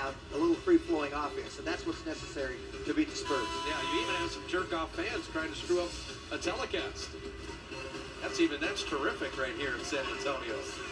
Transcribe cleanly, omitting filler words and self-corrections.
have a little free-flowing offense, and that's what's necessary to beat the Spurs. Yeah, you even have some jerk-off fans trying to screw up a telecast. That's terrific right here in San Antonio.